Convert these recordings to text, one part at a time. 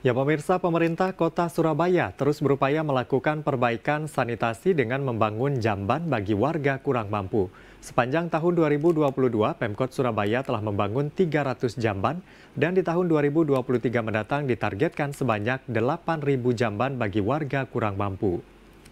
Ya pemirsa, pemerintah Kota Surabaya terus berupaya melakukan perbaikan sanitasi dengan membangun jamban bagi warga kurang mampu. Sepanjang tahun 2022, Pemkot Surabaya telah membangun 300 jamban dan di tahun 2023 mendatang ditargetkan sebanyak 8.000 jamban bagi warga kurang mampu.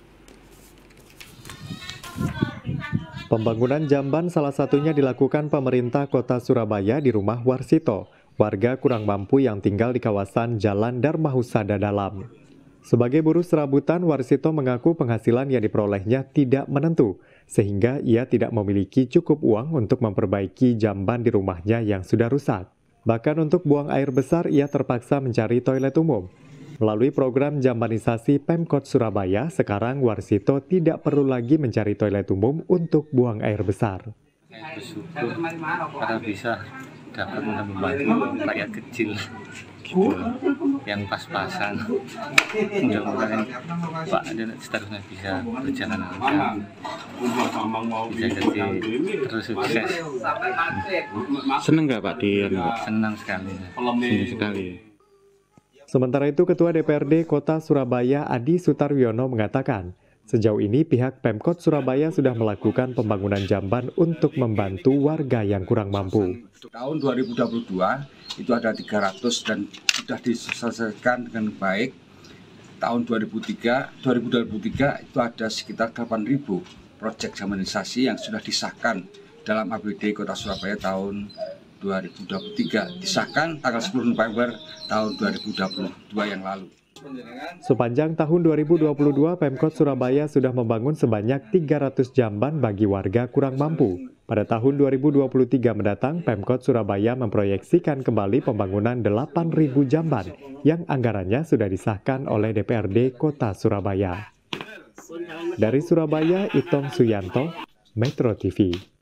Pembangunan jamban salah satunya dilakukan pemerintah Kota Surabaya di rumah Warsito, warga kurang mampu yang tinggal di kawasan Jalan Dharma Husada Dalam. Sebagai buruh serabutan, Warsito mengaku penghasilan yang diperolehnya tidak menentu, sehingga ia tidak memiliki cukup uang untuk memperbaiki jamban di rumahnya yang sudah rusak. Bahkan untuk buang air besar, ia terpaksa mencari toilet umum. Melalui program jambanisasi Pemkot Surabaya, sekarang Warsito tidak perlu lagi mencari toilet umum untuk buang air besar. Saya bersyukur karena bisa dapat membantu rakyat kecil gitu, yang pas-pasan. Mudah-mudahan Pak seterusnya bisa berjalan lancar, bisa jadi terus sukses. Seneng nggak Pak Senang sekali. Senang sekali. Sementara itu, Ketua DPRD Kota Surabaya Adi Sutarwiono mengatakan, sejauh ini pihak Pemkot Surabaya sudah melakukan pembangunan jamban untuk membantu warga yang kurang mampu. Tahun 2022 itu ada 300 dan sudah diselesaikan dengan baik. Tahun 2023 itu ada sekitar 8.000 proyek jamanisasi yang sudah disahkan dalam APBD Kota Surabaya tahun 2023, disahkan tanggal 10 November tahun 2022 yang lalu. Sepanjang tahun 2022, Pemkot Surabaya sudah membangun sebanyak 300 jamban bagi warga kurang mampu. Pada tahun 2023 mendatang, Pemkot Surabaya memproyeksikan kembali pembangunan 8.000 jamban yang anggarannya sudah disahkan oleh DPRD Kota Surabaya. Dari Surabaya, Itong Suyanto, Metro TV.